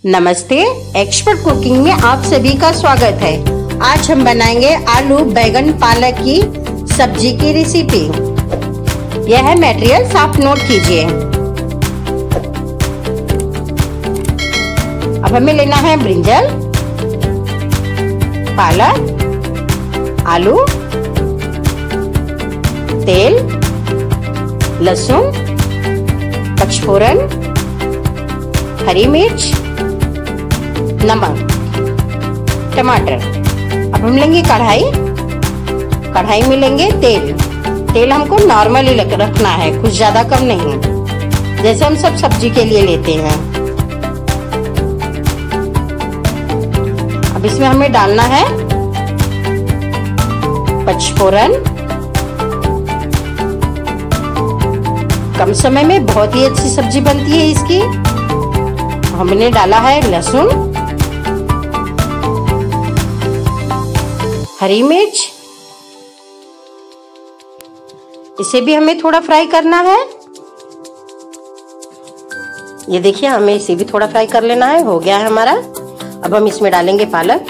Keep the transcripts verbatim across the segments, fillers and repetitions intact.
नमस्ते, expert cooking में आप सभी का स्वागत है। आज हम बनाएंगे आलू बैगन पालक की सब्जी की रेसिपी। यह है मटेरियल, आप नोट कीजिए। अब हमें लेना है ब्रिंजल, पालक, आलू, तेल, लहसुन, पचफोरन, हरी मिर्च, नमक, टमाटर। अब हम लेंगे कढ़ाई, कढ़ाई में लेंगे तेल। तेल हमको नॉर्मल ही रखना है, कुछ ज्यादा कम नहीं, जैसे हम सब सब्जी के लिए लेते हैं। अब इसमें हमें डालना है पचफोरन। कम समय में बहुत ही अच्छी सब्जी बनती है इसकी। हमने डाला है लहसुन, हरी मिर्च, इसे भी हमें थोड़ा फ्राई करना है। ये देखिए, हमें इसे भी थोड़ा फ्राई कर लेना है। हो गया है हमारा। अब हम इसमें डालेंगे पालक।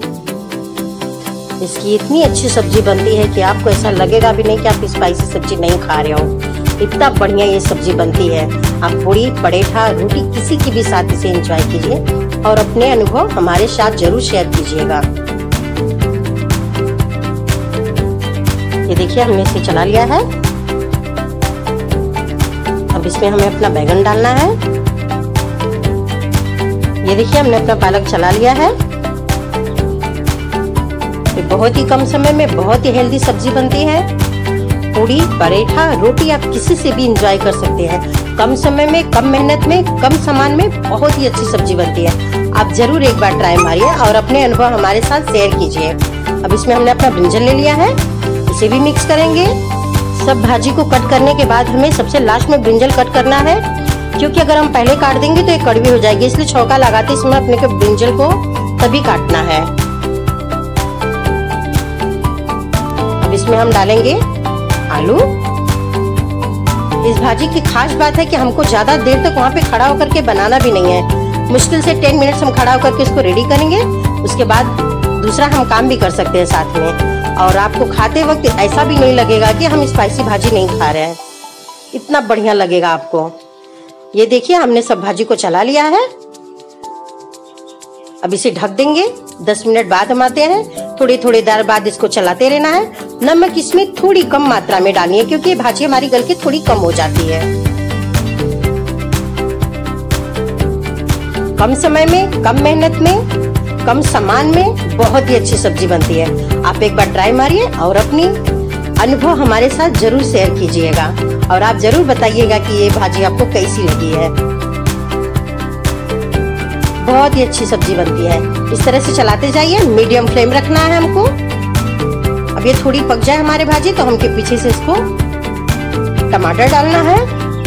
इसकी इतनी अच्छी सब्जी बनती है कि आपको ऐसा लगेगा भी नहीं कि आप स्पाइसी सब्जी नहीं खा रहे हो। इतना बढ़िया ये सब्जी बनती है। आप पूरी, पराठा, रोटी किसी के भी साथ इसे एंजॉय कीजिए और अपने अनुभव हमारे साथ जरूर शेयर कीजिएगा। ये देखिए, हमने इसे चला लिया है। अब इसमें हमें अपना बैगन डालना है। ये देखिए, हमने अपना पालक चला लिया है। ये बहुत ही कम समय में बहुत ही हेल्दी सब्जी बनती है। पूरी, पराठा, रोटी आप किसी से भी एंजॉय कर सकते हैं। कम समय में, कम मेहनत में, कम सामान में बहुत ही अच्छी सब्जी बनती है। आप जरूर एक बार ट्राई मारिए और अपने अनुभव हमारे साथ शेयर कीजिए। अब इसमें हमने अपना ब्रिंजल ले लिया है, इसे भी मिक्स करेंगे। सब भाजी को कट करने के बाद हमें सबसे लास्ट में ब्रिंजल कट करना है, क्योंकि अगर हम पहले काट देंगे तो ये कड़वी हो जाएगी। इसलिए छौंका लगाते समय अपने को ब्रिंजल को तभी काटना है। अब इसमें हम डालेंगे आलू। इस भाजी की खास बात है कि हमको ज्यादा देर तक वहाँ पे खड़ा होकर के बनाना भी नहीं है। मुश्किल से टेन मिनट्स हम खड़ा होकर के इसको रेडी करेंगे। उसके बाद दूसरा हम काम भी कर सकते हैं साथ में, और आपको खाते वक्त ऐसा भी नहीं लगेगा कि हम स्पाइसी भाजी नहीं खा रहे हैं। इतना बढ़िया लगेगा आपको। ये देखिए, हमने सब भाजी को चला लिया है। अब इसे ढक देंगे। दस मिनट बाद हम आते हैं। थोड़ी थोड़ी देर बाद इसको चलाते रहना है। नमक इसमें थोड़ी कम मात्रा में डालनी है, क्योंकि ये भाजी हमारी गल के थोड़ी कम हो जाती है। कम समय में, कम मेहनत में, कम सामान में बहुत ही अच्छी सब्जी बनती है। आप एक बार ट्राई मारिए और अपनी अनुभव हमारे साथ जरूर शेयर कीजिएगा, और आप जरूर बताइएगा कि ये भाजी आपको कैसी लगी है। बहुत ही अच्छी सब्जी बनती है। इस तरह से चलाते जाइए। मीडियम फ्लेम रखना है हमको। अब ये थोड़ी पक जाए हमारे भाजी तो हमके पीछे से इसको टमाटर डालना है।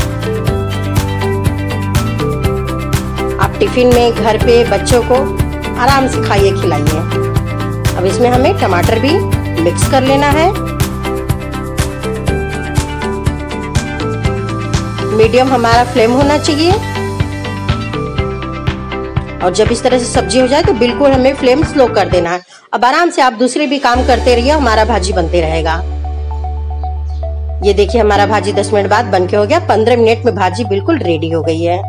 आप टिफिन में, घर पे बच्चों को आराम से खाइए, खिलाइए। अब इसमें हमें टमाटर भी मिक्स कर लेना है। मीडियम हमारा फ्लेम होना चाहिए, और जब इस तरह से सब्जी हो जाए तो बिल्कुल हमें फ्लेम स्लो कर देना है। अब आराम से आप दूसरे भी काम करते रहिए, हमारा भाजी बनते रहेगा। ये देखिए, हमारा भाजी दस मिनट बाद बनके हो गया। पंद्रह मिनट में भाजी बिल्कुल रेडी हो गई है।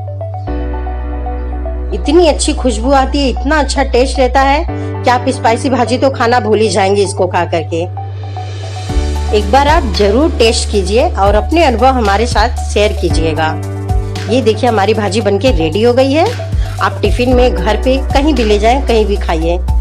इतनी अच्छी खुशबू आती है, इतना अच्छा टेस्ट रहता है कि आप स्पाइसी भाजी तो खाना भूल ही जाएंगे इसको खा करके। एक बार आप जरूर टेस्ट कीजिए और अपने अनुभव हमारे साथ शेयर कीजिएगा। ये देखिए, हमारी भाजी बनके रेडी हो गई है। आप टिफिन में, घर पे, कहीं भी ले जाएं, कहीं भी खाइए।